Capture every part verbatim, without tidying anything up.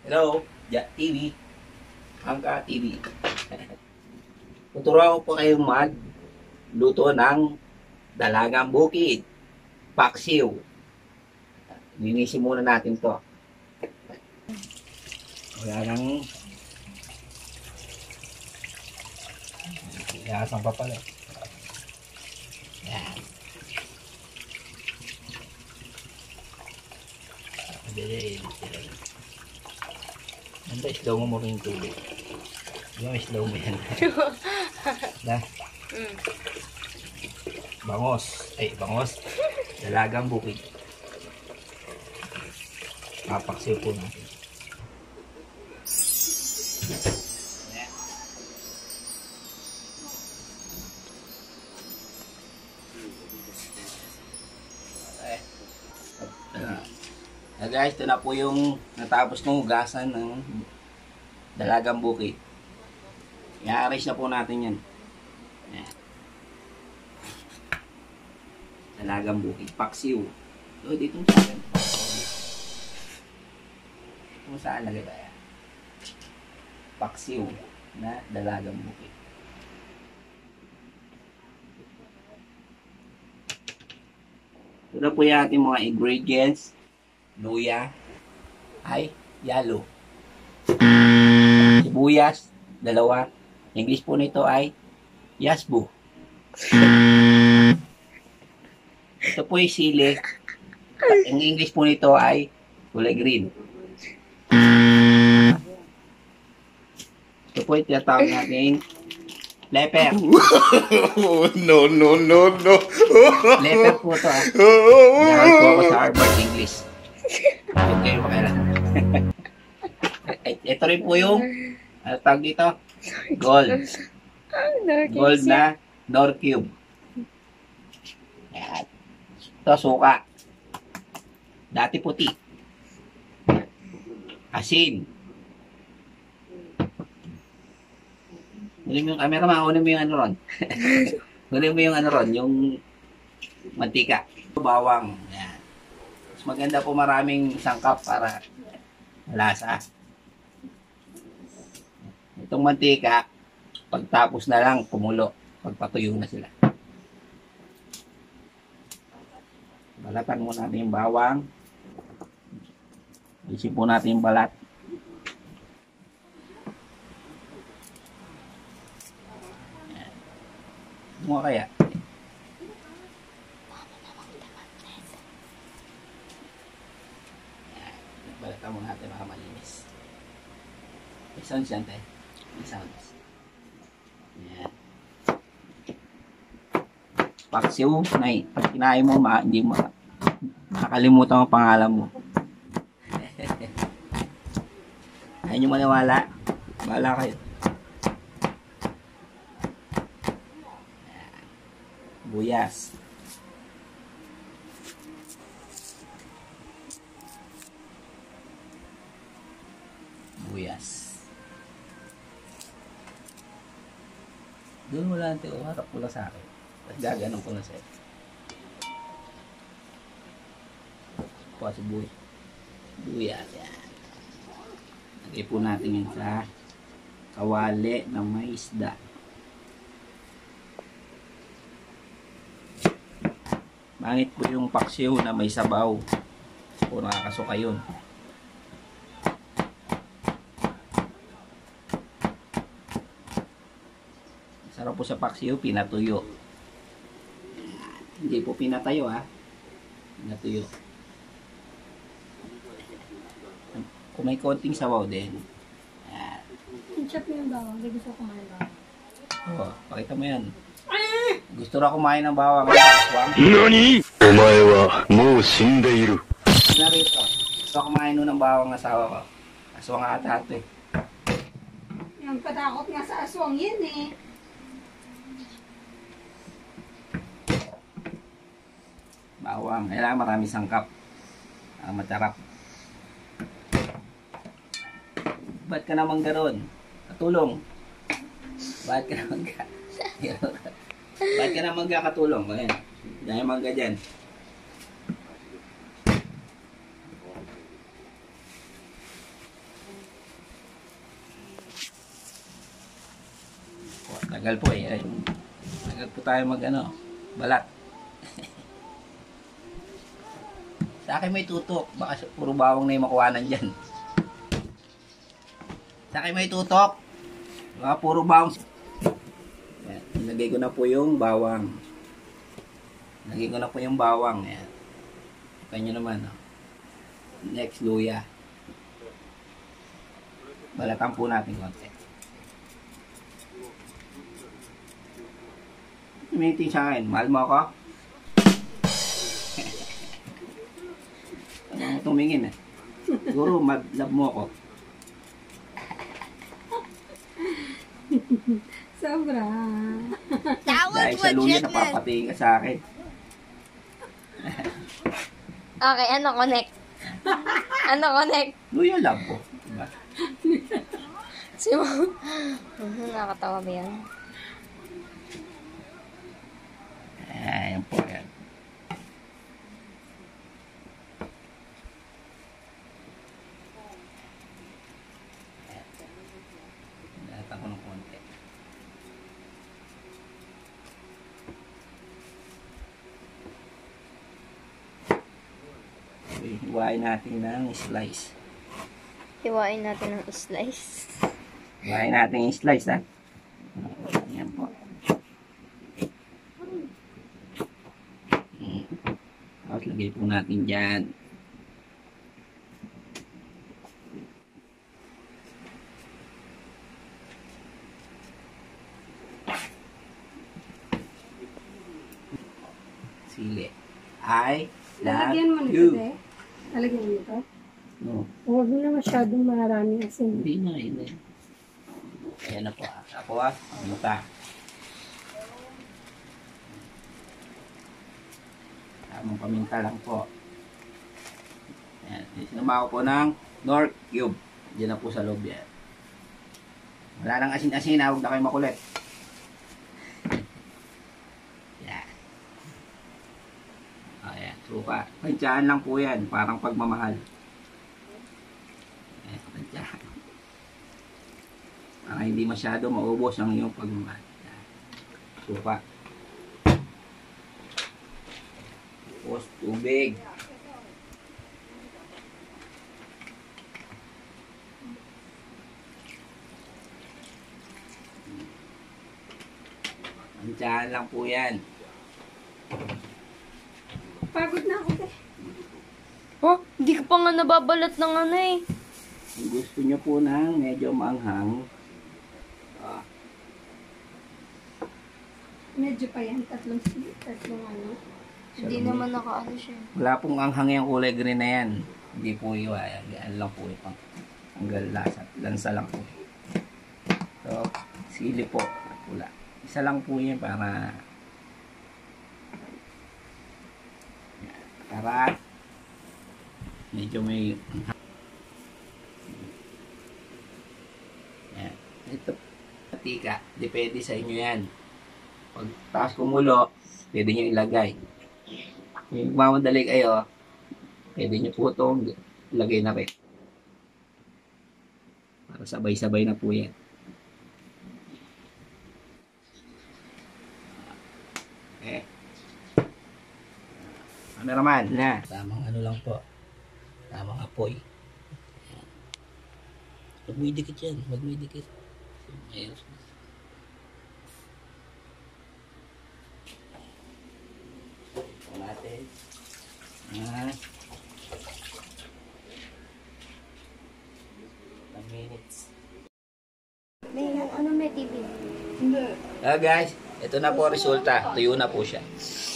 Hello, Ja T V. Angka T V. Tuturuan ko po kayo magluto ng dalagang bukid. Paksiw. Linisin muna natin to. Wala nang iasan pa pala. Yan. Anda, slow mo mo rin yung tubig. Yung slow mo yan. Na? Mm. Bangos. Ay, bangos. Dalagang bukid. Papaksiw po natin. Ayan. Okay. Uh, guys, ito na po yung natapos ng hugasan ng dalagang bukid. I-arrange na po natin yan. Ayan. Dalagang bukid. Paksiw. So, dito sa akin. Kung saan lagay ba yan? Paksiw na dalagang bukid. Ito na po yung ating mga ingredients. Luya ay yalo. Sibuyas, dalawa. English po nito ay yasbu. Ito po yung sili. Ang English po nito ay kulay green. Ito po yung tinatawag natin leper. No, no, no, no. Leper po ito ah. Dahil po ako sa Harvard English. Okay, makailan. Ito rin po yung ano tawag dito? Gold. Gold na Nor Cube. Ayan. Ito suka. Dati puti. Asin. Kunin mo yung camera, makunin mo yung ano ron. Kunin mo yung ano ron, yung mantika. Bawang. Ayan. Mas maganda po maraming sangkap para lasa. Itong mantika, pagtapos na lang kumulo, pagpatuyo na sila. Balatan mo natin yung bawang. Isin po natin yung balat. Mga kaya? Balatan mo natin mga malinis. May sounds yan tayo. May sounds. Yan. Paksiw, nay, pag kinain mo, ma, hindi mo makakalimutan ang pangalan mo. Ayaw nyo maniwala. Bahala kayo. Buyas. Buyas. Doon mo lang ito. Harap mo lang sa akin. Tapos gaganon ko na sa'yo. Puwa sa buhay. Buyas. Yan. Lagay po natin yan sa kawali ng may isda. Mangit po yung paksiw na may sabaw. O nakakasuka yun. Sarap po sa paksiw, pinatuyo. Hindi po pinatayo ha. Pinatuyo. Kung may konting sabaw din. Ayan. Ketchup mo yung bawang. Hindi gusto ko kumain bawang. Oo, pakita mo yan. Gusto na kumain ng bawang. Aswang. Nani? Omae wa mou shindeiru. Narito. Gusto kumain nun ng bawang asawa ko. Aswang ata ito eh. Yung patakot nga sa aswang yun eh. Bawang. Kailangan marami sangkap. Uh, matarap. Ba't ka naman garon? Katulong. Ba't ka naman ka? Ba't ka naman ka katulong? Ayan. Dahil mangga dyan. Tagal po eh. Ay, tagal po tayo mag ano, balat. Sa akin may tutok. Baka puro bawang na yung makuhanan dyan. Sa akin may tutok. Baka puro bawang. Ayan. Nilagay ko na po yung bawang. Nilagay ko na po yung bawang. Ayan. Kanyo naman. Oh. Next, luya. Balatan po natin konti. Tumiting sa akin. Mahal mo ako? Ano mo tumingin eh. Siguro, love mo ako. Sobra. Dahil sa luya, napapatingin ka sa akin. Okay, ano connect? Ano connect? Luya love ko. Diba? Si mo. Nakakatawa ba yan? Ayan po yan. Nalatan ko ng konti. Hiwain natin ng slice. Hiwain natin ng slice. Hiwain natin yung slice, ha? Ayan po. Tapos lagay po natin dyan. Sili. I love Lalagyan mo you. nito, eh. Lalagyan mo nito. No. Huwag mo na masyadong marami asin. Hindi na, hindi. Ayan na po. ah. Tapos, paminta. Tamang paminta lang po. Ayan. Sinama ko po ng Nor Cube. Diyan na po sa loob yan. Wala nang asin-asin, huwag na kayo makulit. Yan. Ayan, suka. Tansyahan lang po yan, parang pagmamahal. Ayan, tansyahan. Para hindi masyado maubos ang iyong pagmamahal. Ayan. Suka. Tapos tubig. Tansyahan lang po yan. Pagod na ako, eh. Oh, hindi ka pa nga nababalat ng ano eh. Kung gusto nyo po ng medyo maanghang, ah, Medyo pa yan. Tatlong, tatlong ano. Hindi naman nakaano siya. wala pong anghang yung kulay green na yan. Hindi po yun. Yan lang po ito. Hanggang lasa. Lansa lang po. So, sili po. Pula. Isa lang po yan para para medyo may yan. Ito patika. Depende sa inyo yan. Pag taas kumulo, pwede nyo ilagay. Kung mamadali kayo, pwede nyo po itong ilagay na rin. Para sabay-sabay na po yan. Okay. Cameraman, na. Tamang ano lang po. Tamang apoy. Huwag mo idikit yan. Huwag mo idikit. Ayos. Ito natin. Ah. ten minutes. May, ano may T V? Ah guys, ito na po ang resulta. Tuyo na po siya.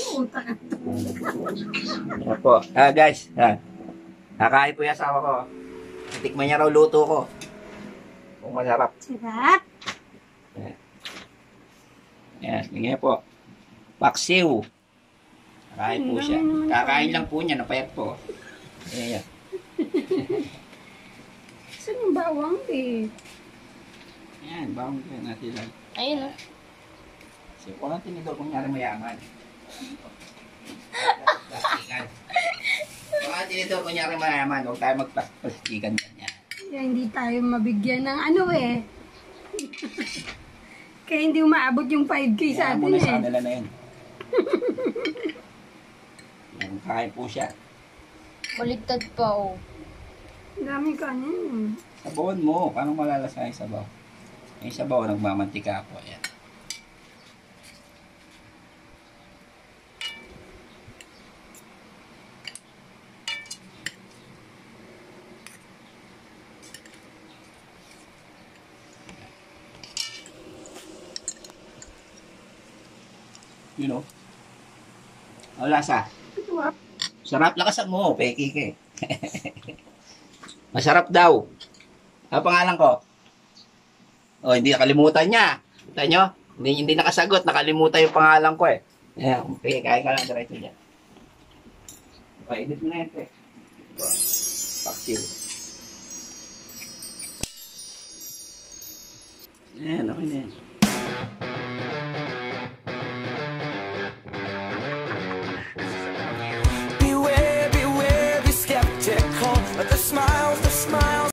Ito po. Ah guys, ha. Kakain po yung asawa ko. Tikman niya raw luto ko. Kung masarap. Sarap. Yan. Yan, ganyan po. Paksiw. Kakain po siya. Kakain lang po niya, napayat po. Ayan. Saan yung bawang, eh? Yan, bawang ko natin lang. Ayun oh. Kasi kung natin ito, kunyari mayaman. Plastikan. Kung natin ito, kunyari mayaman, huwag tayo magplastikan yan. Yan. Kaya hindi tayo mabigyan ng ano, eh. Kaya hindi umaabot yung five K sa Kaya atin muna sa eh. kanila na yun. Yan, kain po siya. Baligtad pa, oh. Ang daming kanin. Sabawan mo. Paano malalasa yung sabaw? Yung sabaw, nagmamantika po. Ayan. You know? Ang lasa. Sarap. Sarap, lakasan mo. Peki ka eh. Masarap daw. Ano pangalan ko? Oh, hindi nakalimutan niya. Kita nyo? Hindi, hindi nakasagot. Nakalimutan yung pangalan ko eh. Ayan, okay, kaya ka lang diretso dyan. Pa-edit mo na yan, pre. Paksiw. Ayan, okay na yan.